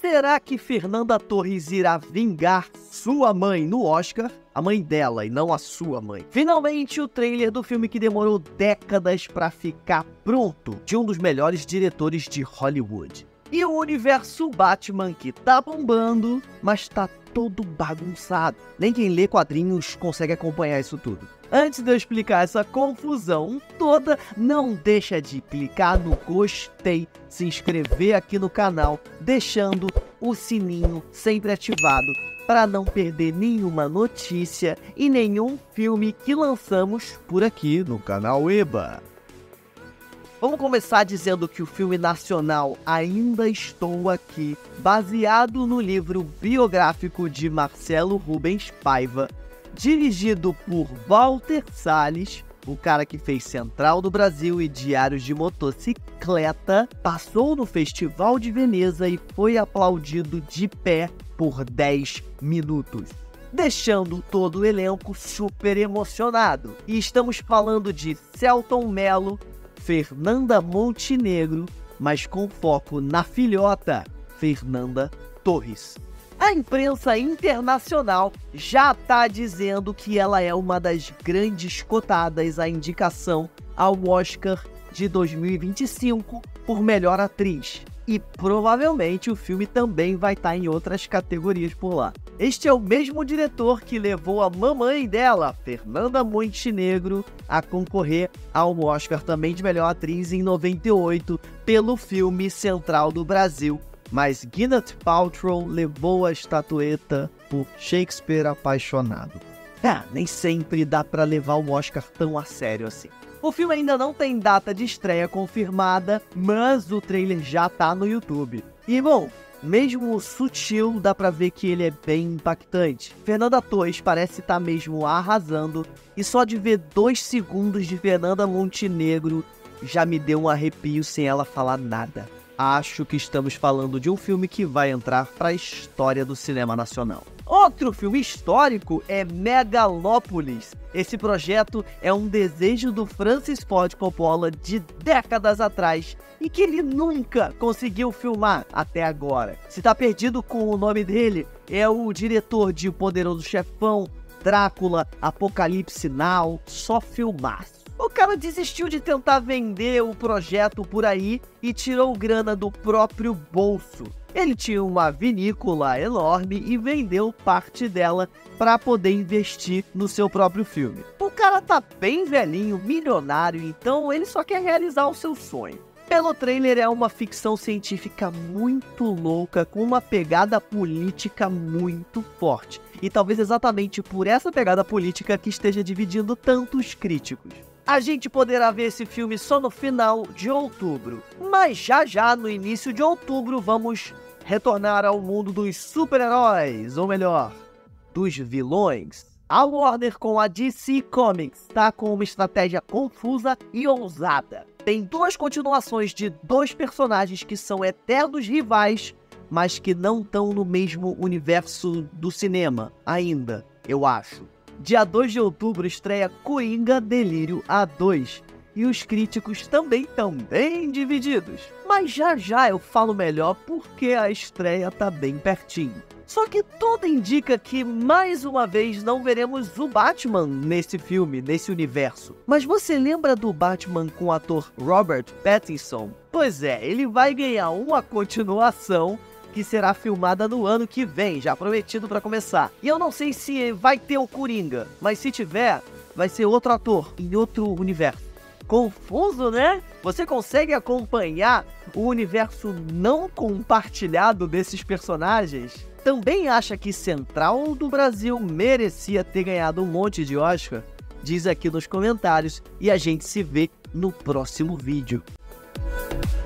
Será que Fernanda Torres irá vingar sua mãe no Oscar? A mãe dela e não a sua mãe. Finalmente, o trailer do filme que demorou décadas pra ficar pronto, de um dos melhores diretores de Hollywood. E o universo Batman que tá bombando, mas tá todo bagunçado. Nem quem lê quadrinhos consegue acompanhar isso tudo. Antes de eu explicar essa confusão toda, não deixa de clicar no gostei, se inscrever aqui no canal, deixando o sininho sempre ativado para não perder nenhuma notícia e nenhum filme que lançamos por aqui no canal EBA. Vamos começar dizendo que o filme nacional Ainda Estou Aqui, baseado no livro biográfico de Marcelo Rubens Paiva, dirigido por Walter Salles, o cara que fez Central do Brasil e Diários de Motocicleta, passou no Festival de Veneza e foi aplaudido de pé por 10 minutos, deixando todo o elenco super emocionado. E estamos falando de Selton Mello, Fernanda Montenegro, mas com foco na filhota, Fernanda Torres. A imprensa internacional já está dizendo que ela é uma das grandes cotadas à indicação ao Oscar de 2025 por melhor atriz. E provavelmente o filme também vai estar em outras categorias por lá. Este é o mesmo diretor que levou a mamãe dela, Fernanda Montenegro, a concorrer ao Oscar também de melhor atriz em 98 pelo filme Central do Brasil. Mas Gwyneth Paltrow levou a estatueta por Shakespeare Apaixonado. Nem sempre dá pra levar o Oscar tão a sério assim. O filme ainda não tem data de estreia confirmada, mas o trailer já tá no YouTube. E bom, mesmo sutil, dá pra ver que ele é bem impactante. Fernanda Torres parece estar mesmo arrasando, e só de ver 2 segundos de Fernanda Montenegro já me deu um arrepio sem ela falar nada. Acho que estamos falando de um filme que vai entrar para a história do cinema nacional. Outro filme histórico é Megalópolis. Esse projeto é um desejo do Francis Ford Coppola de décadas atrás e que ele nunca conseguiu filmar até agora. Se tá perdido com o nome dele, é o diretor de O Poderoso Chefão, Drácula, Apocalipse Now, só filmaço. O cara desistiu de tentar vender o projeto por aí e tirou grana do próprio bolso. Ele tinha uma vinícola enorme e vendeu parte dela para poder investir no seu próprio filme. O cara tá bem velhinho, milionário, então ele só quer realizar o seu sonho. Pelo trailer é uma ficção científica muito louca, com uma pegada política muito forte. E talvez exatamente por essa pegada política que esteja dividindo tantos críticos. A gente poderá ver esse filme só no final de outubro, mas já no início de outubro vamos retornar ao mundo dos super-heróis, ou melhor, dos vilões. A Warner com a DC Comics está com uma estratégia confusa e ousada. Tem 2 continuações de 2 personagens que são eternos rivais, mas que não estão no mesmo universo do cinema ainda, eu acho. Dia 2 de outubro estreia Coringa Delírio A2, e os críticos também estão bem divididos. Mas já eu falo melhor porque a estreia tá bem pertinho. Só que tudo indica que mais uma vez não veremos o Batman nesse filme, nesse universo. Mas você lembra do Batman com o ator Robert Pattinson? Pois é, ele vai ganhar uma continuação que será filmada no ano que vem, já prometido para começar. E eu não sei se vai ter o Coringa, mas se tiver, vai ser outro ator, em outro universo. Confuso, né? Você consegue acompanhar o universo não compartilhado desses personagens? Também acha que Central do Brasil merecia ter ganhado um monte de Oscar? Diz aqui nos comentários e a gente se vê no próximo vídeo.